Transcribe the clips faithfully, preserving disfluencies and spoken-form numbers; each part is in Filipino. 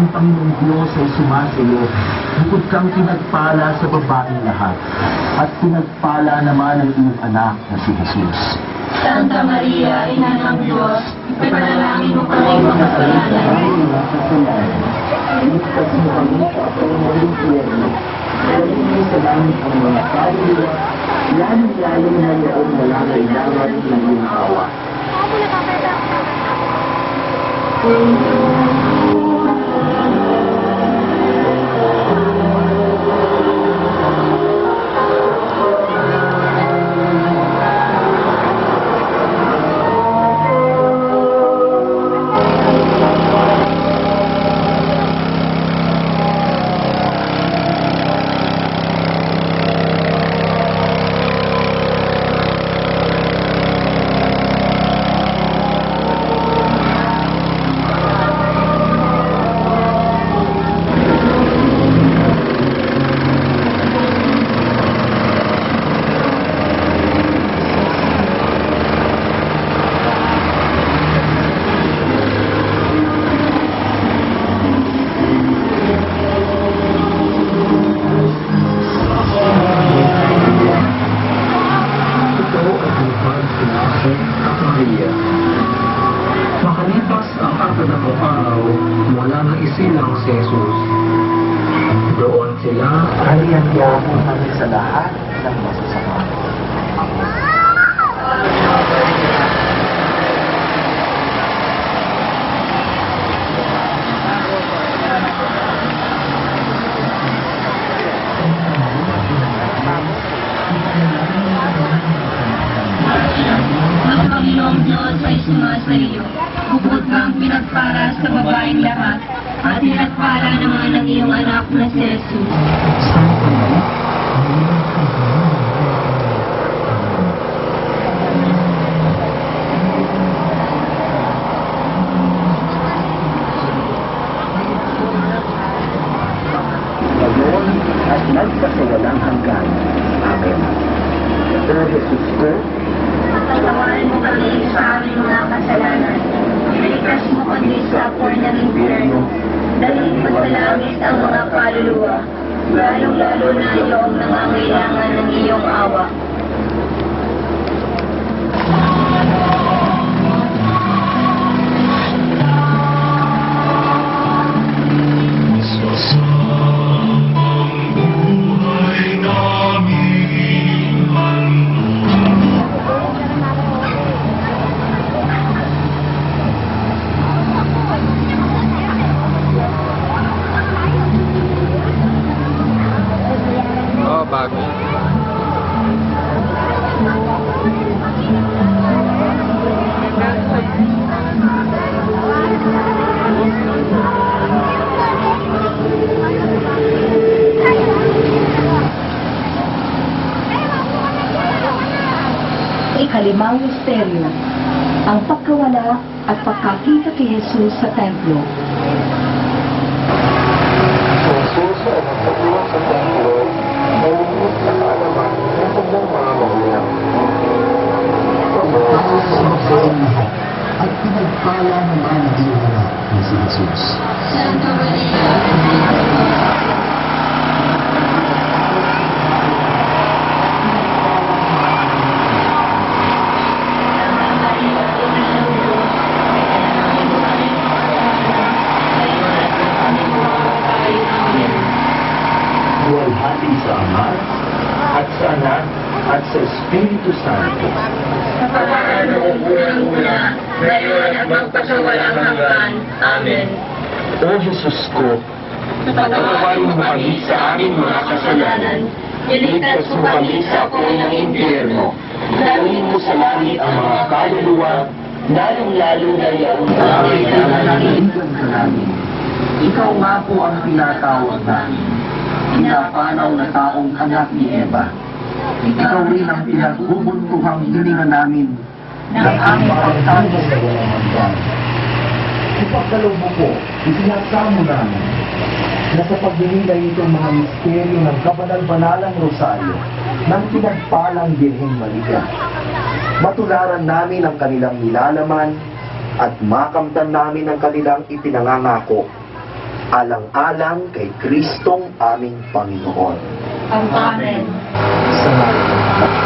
ang Panginoong Diyos ay sumasayo. Bukod kang pinagpala sa babaeng lahat, at pinagpala naman ang iyong anak na si Jesus. Santa Maria, Ina ng Diyos, ipanalangin mo kami makasalanan. Iligtas mo kami sa apoy ng impyerno. Dalhin mo sa langit ang mga kaluluwa, lalo-lalo na yaong nangangailangan ng iyong awa. Makalipas ang apat na araw, wala nang isilang si Jesus. Doon sila Aliyangya mo kami sa lahat ng masasama. Ang Panginoong Diyos ay sumasayo. Bukod kang pinagpala sa babaeng lahat, at pinagpala naman ang iyong anak na si Jesus. Ngayon at nagpasawalang hanggan. Amen. O Jesus ko, Patawarin mo kami sa aming mga kasalanan. Iligtas mo kami sa apoy ng impyerno. Dalhin mo sa langit ang mga kaluluwa, lalong-lalo na iyong nangangailangan ng iyong awa. oh, bago. Ikalimang misteryo, ang pagkawala at pagkakita kay Jesus sa templo. si Jesus ay nagpatuloy sa templo na lumit sa kaalaman ng kanyang mga magulang. At pinagpala naman ang iyong anak na si Jesus. Santa Maria, Buwalhati sa Ama, at sa Anak, at sa Espiritu Santo. Kapataran noong unang-una, ngayon at magpasawalang hanggan. Amen. O Jesus ko, patawarin mo kami sa aming mga kasalanan. Iligtas mo kami sa apoy ng impyerno. Dalhin mo sa langit ang mga kaluluwa, lalong-lalo na yaong nangangailangan namin. Ikaw nga po ang tinatawag namin. Pinapanaw na taong anak ni Eva. Ikaw rin ang pinagbubuntuhang hininga namin ng aming pagtango sa walang hanggan. Ipagdalaw mo po, isinasamo namin na sa pagdililay itong mga misteryo ng kabanal-banalang rosaryo ng pinagpalang Birheng Maria. Matularan namin ang kanilang nilalaman at makamtan namin ang kanilang ipinangangako. alang-alang kay Kristong aming Panginoon. Amen. Sa ngalan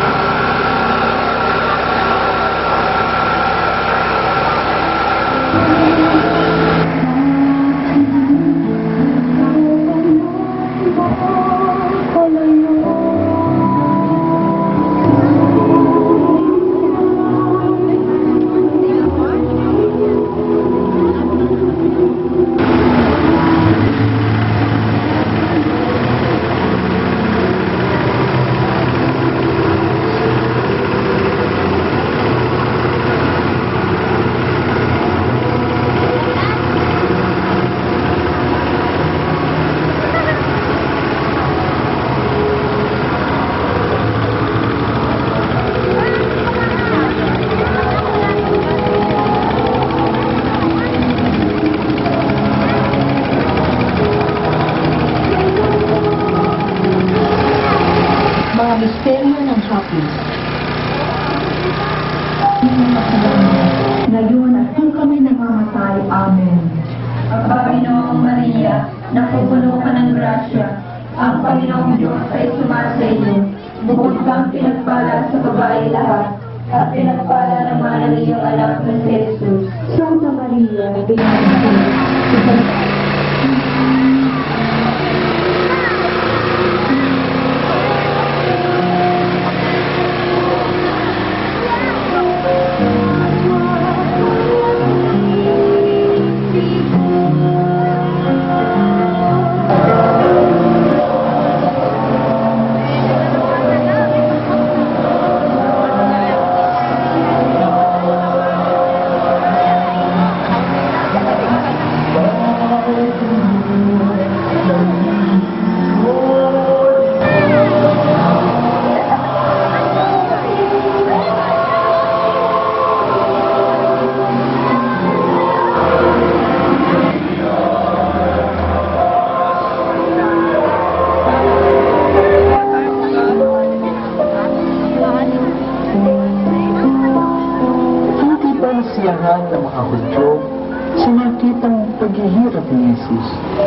Mga misteryo ng hapis. Ngayon at kung kami namamatay, Amen. Ang Panginoong Maria, napupuno ka ng grasya, ang Panginoong Diyos ay sumasa iyo. Bukod kang pinagpala sa babae lahat, at pinagpala naman ang iyong anak na si Jesus. Santa Maria, Beatriz, nasiyahan ng mga Hudyo sa nakitang paghihirap ni Jesus.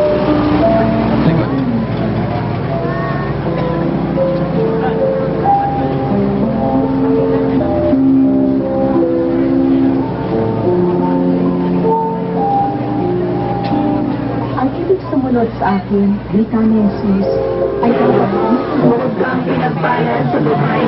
ang ibig sumunod sa akin, wika ni Jesus, ay kapatid. Bukod kang pinagpala sa babae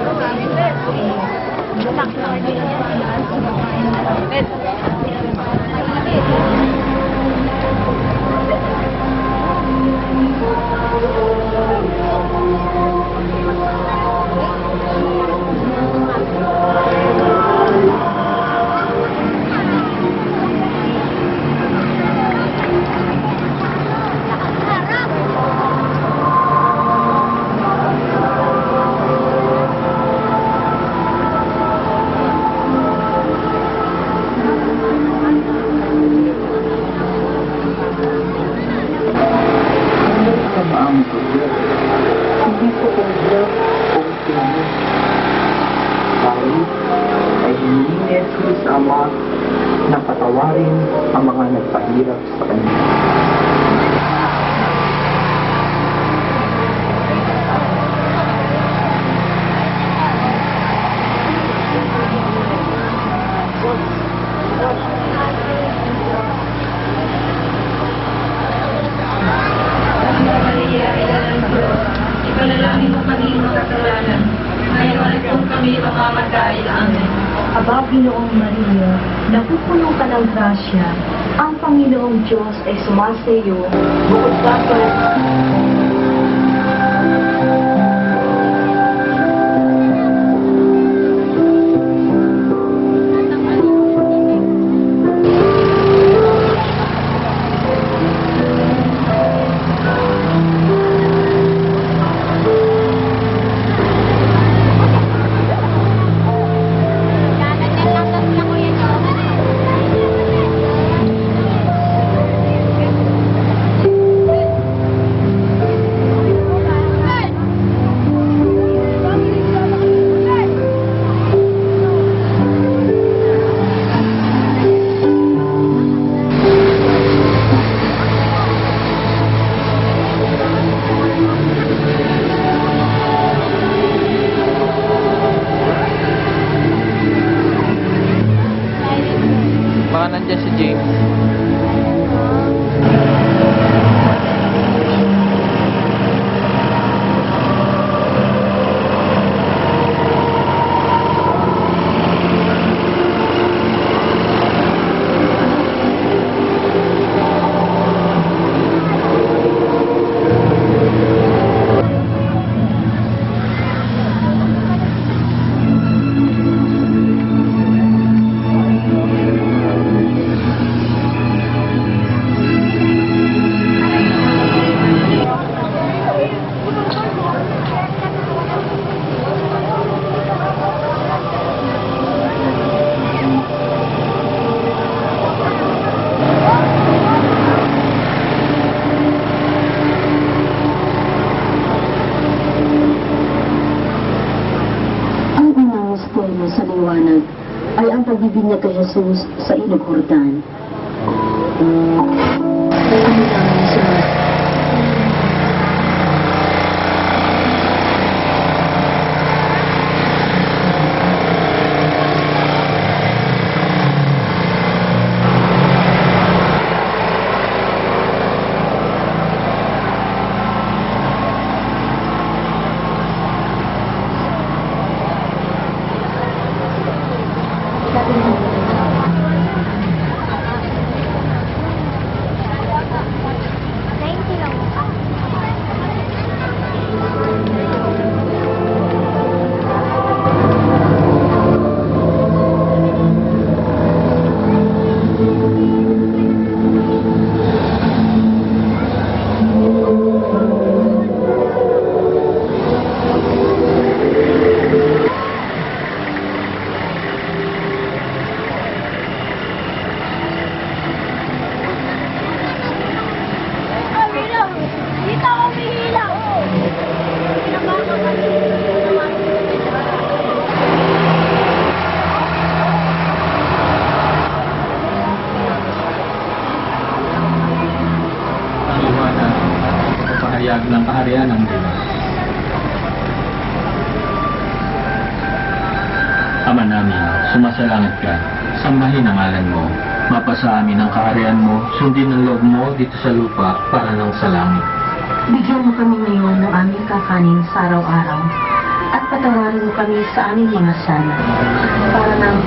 Hindi ko kaya kung tinanong. Kahit ay hindi ni Jesus Ama na patawarin ang mga nagpahirap sa Kanya. Ipanalangin mo kami mga kasalanan, ngayon at kung kami mamamatay. Amen. Aba, Ginoong Maria, napupuno ka ng grasya, ang Panginoong Diyos ay sumasa iyo, bukod ka sa Nandiyan si James. Sa liwanag ay ang pagbibinyag kay Jesus sa Ilog Jordan. Ang daming sumas. Pahayag ng kaharian ng Diyos. Ama namin, sumasalangit ka, sambahin ang ngalan mo, mapasa amin ang kaharian mo, sundin ang loob mo dito sa lupa para ng sa langit. Bigyan mo kami ngayon ng aming kakanin sa araw-araw at patawarin mo kami sa aming mga sala para ng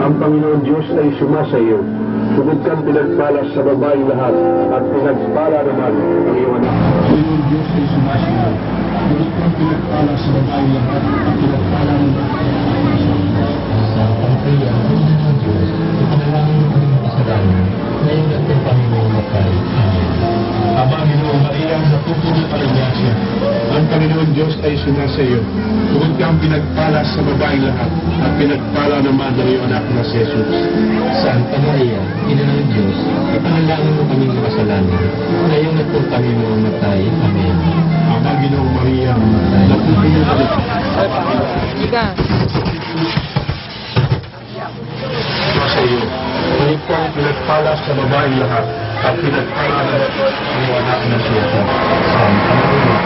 Ang Panginoon Diyos ay sumasa iyo. Bukod kang pinagpala sa babae lahat, at pinagpala naman ang iyong anak. Panginoon Diyos ay sumasa iyo. Bukod kang pinagpala sa babae lahat, at pinagpala naman ang iyong anak. Sa pagkaya ng Panginoon Diyos, ipanalangin mo kami kasalanan, ngayon at ang Panginoon matay. Amen. Ama, Ginoong Maria, napupuno ka ng grasya. Ang Panginoon Diyos ay sumasa iyo. Bukod kang pinagpala sa babaeng lahat, at pinagpala naman ng iyong anak na si Jesus. Santa Maria, Ina ng Diyos, ipanalangin mo kaming makasalanan, ngayon at kung kami mamatay. Amen. Ama, Ginoong Maria, napupuno ka ng sumasa iyo. Bukod kang pinagpala sa babaeng lahat, at pinagpala naman ang iyong anak na si Jesus. Santa Maria,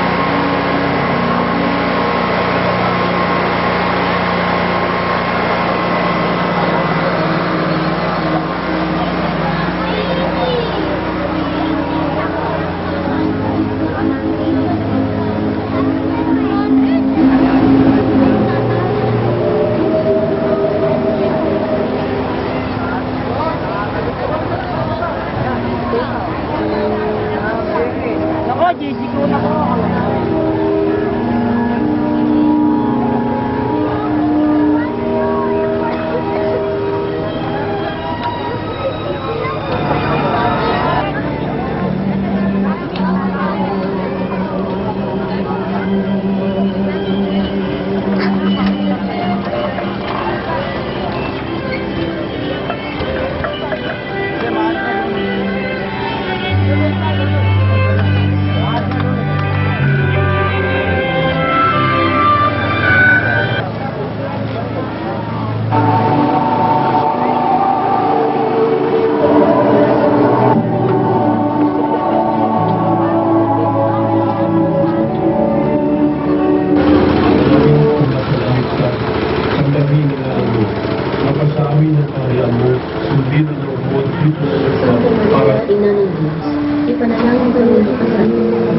Ina ng Diyos, ipanalangin kami makasalanan.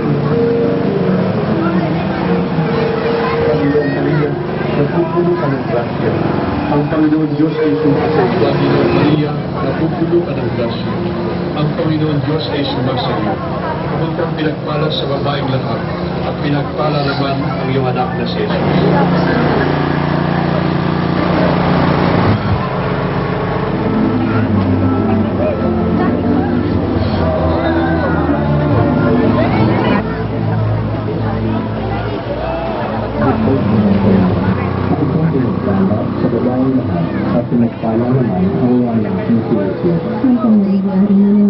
Panginoon Maria, napupuno ka ng grasya. Ang Panginoon Diyos ay sumasa iyo. Panginoon Maria, napupuno ka ng grasya. Ang Panginoon Diyos ay sumasa iyo. Bukod kang pinagpala sa babaeng lahat, at pinagpala naman ang iyong anak na si Jesus. Santa Maria, Ina ng